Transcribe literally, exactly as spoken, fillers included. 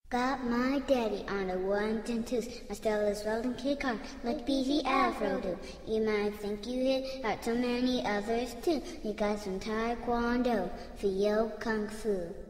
Got my daddy on the ones and twos. My style is rolling kick hard like Beazy afro do. You might think you hit out so many others too. You got some Taekwondo for your kung fu.